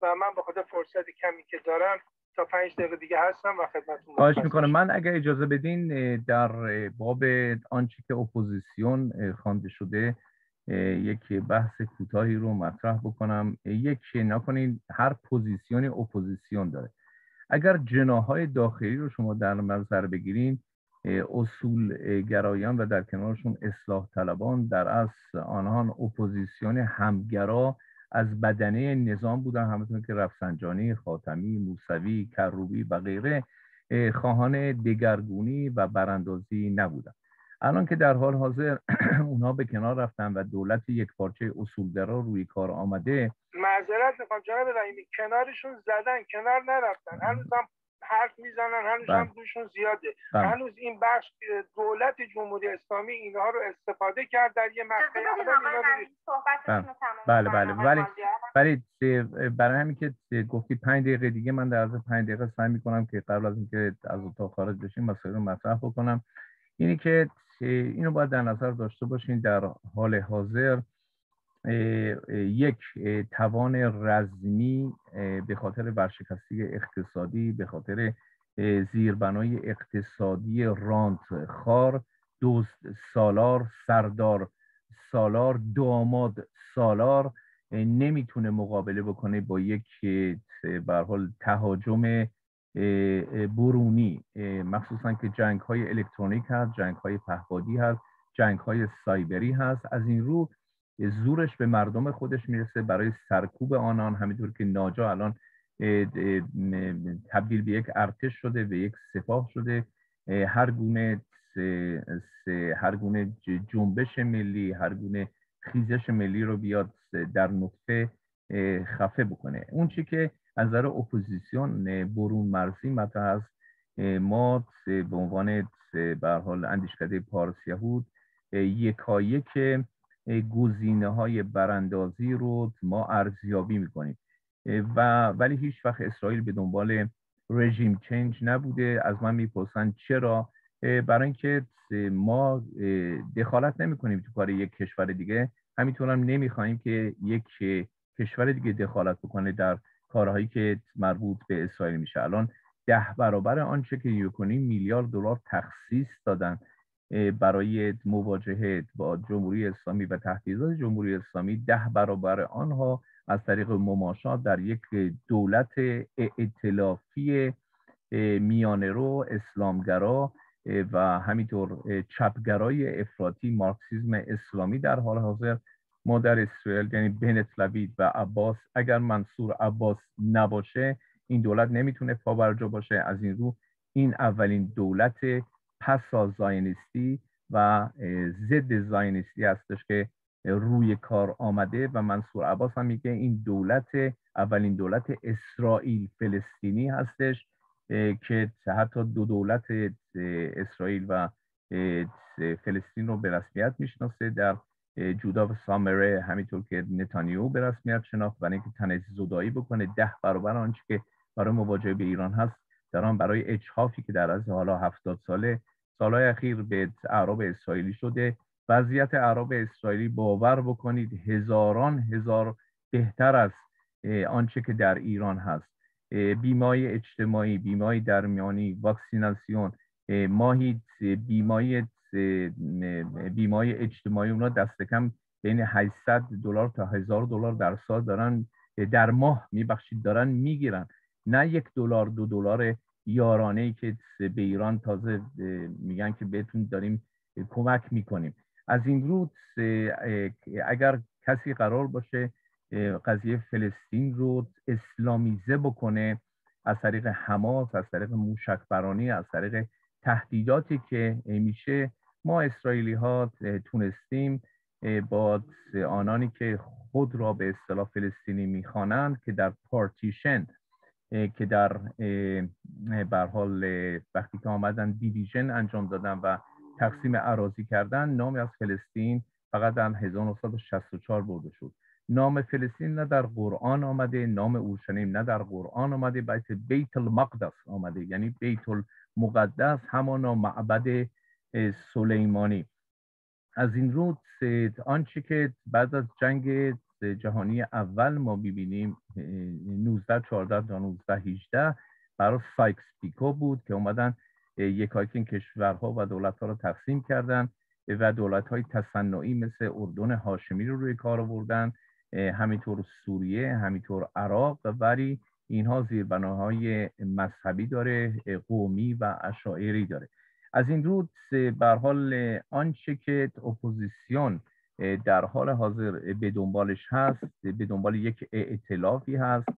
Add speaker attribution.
Speaker 1: و من به خاطر فرصت کمی که دارم تا 5 دقیقه دیگه هستم و خدمتتون
Speaker 2: خواهش میکنم. من اگر اجازه بدین در باب آنچه که اپوزیسیون خوانده شده یک بحث کوتاهی رو مطرح بکنم. یک نکنین هر پوزیسیونی اپوزیسیون داره. اگر جناح‌های داخلی رو شما در نظر بگیرین، اصول گرایان و در کنارشون اصلاح طلبان، در اصل آنها اپوزیسیون همگرا از بدنه نظام بودن، همونطور که رفسنجانی، خاتمی، موسوی، کروبی و غیره خواهان دگرگونی و براندازی نبودن. الان که در حال حاضر اونها به کنار رفتن و دولت یک پارچه اصولگرا روی کار آمده.
Speaker 1: معذرت میخوام جناب رحیمی، کنارشون زدن، کنار نرفتن، هنوز هم حرف میزنن، هنوز هم دوشون زیاده. هنوز این بخش دولت جمهوری اسلامی اینها رو استفاده کرد در یه مقطعی.
Speaker 2: ولی برای همین که گفتی 5 دقیقه دیگه، من در عرض 5 دقیقه سعی میکنم که قبل از اینکه از اتاق خارج بشیم مسائل رو مطرح بکنم. اینی که اینو باید در نظر داشته باشین در حال حاضر یک توان رزمی به خاطر ورشکستگی اقتصادی، به خاطر زیربنای اقتصادی رانت خار، دوست سالار، سردار سالار، داماد سالار نمیتونه مقابله بکنه با یک به هر حال تهاجم برونی، مخصوصا که جنگ های الکترونیک هست، جنگ های پهپادی هست، جنگ های سایبری هست. از این رو زورش به مردم خودش میرسه برای سرکوب آنان، همینطور که ناجا الان تبدیل به یک ارتش شده، به یک سپاه شده. هر گونه جنبش ملی، هر گونه خیزش ملی رو بیاد در نطفه خفه بکنه. اون چی که از نظر اپوزیسیون برون مرزی مطرح است، ما به عنوان به هر حال اندیشکده پارس یهود یکایک گزینه‌های براندازی رو ما ارزیابی می‌کنیم ولی هیچ وقت اسرائیل به دنبال رژیم چنج نبوده. از من میپرسن چرا؟ برای اینکه ما دخالت نمی‌کنیم تو کار یک کشور دیگه، همینطور هم نمی‌خوایم که یک کشور دیگه دخالت بکنه در کارهایی که مربوط به اسرائیل میشه. الان 10 برابر آنچه که 1.5 میلیارد دلار تخصیص دادن برای مواجهه با جمهوری اسلامی و تهدیدات جمهوری اسلامی، 10 برابر آنها از طریق مماشات در یک دولت ائتلافی میانه‌رو، اسلامگرا و همینطور چپگرای افراطی مارکسیسم اسلامی در حال حاضر ما در اسرائیل، یعنی بنت لوید و عباس، اگر منصور عباس نباشه این دولت نمیتونه پابرجا باشه. از این رو این اولین دولت پسا زاینیستی و ضد زاینیستی هستش که روی کار آمده و منصور عباس هم میگه این دولت اولین دولت اسرائیل فلسطینی هستش که حتی دو دولت اسرائیل و فلسطین رو به رسمیت میشناسه. در جودا و سامره همینطور که نتانیاهو به رسمیت شناخت برای اینکه تنظیم زدایی بکنه. 10 برابر آنچه که برای مواجهه به ایران هست در آن برای اجحافی که در از حالا 70 سالهای اخیر به اعراب اسرائیلی شده. وضعیت اعراب اسرائیلی باور بکنید هزار بهتر از آنچه که در ایران هست. بیماری اجتماعی، بیماری درمیانی، واکسیناسیون، ماهی بیماری اجتماعی اونا دست کم بین 800 دلار تا 1000 دلار در سال دارن، در ماه دارن میگیرن، نه 1 دلار 2 دلار یارانه‌ای که به ایران تازه میگن که بهتون داریم کمک میکنیم. از این رو اگر کسی قرار باشه قضیه فلسطین رو اسلامیزه بکنه از طریق حماس، از طریق موشکبرانی، از طریق تهدیداتی که میشه، ما اسرائیلی ها تونستیم با آنانی که خود را به اصطلاح فلسطینی میخوانند که در پارتیشن، که در به حال وقتی که آمدن دیویژن انجام دادن و تقسیم اراضی کردن، نام از فلسطین فقط در 1964 برده شد. نام فلسطین نه در قرآن آمده، نام اورشلیم نه در قرآن آمده، بلکه بیت المقدس آمده، یعنی بیت المقدس، همانا معبد سلیمانی. از این رو آنچه که بعد از جنگ جهانی اول ما ببینیم 19 1914 تا 1918 برای سایکس پیکو بود که اومدن یکایک این کشورها و دولت‌ها رو تقسیم کردن و دولت‌های تصنعی مثل اردن هاشمی رو روی کار آوردن، همینطور سوریه، همینطور عراق، ولی اینها زیربناهای مذهبی داره، قومی و اشاعری داره. از این رو به هر حال آنچه که اپوزیسیون در حال حاضر به دنبالش هست، به دنبال یک ائتلافی هست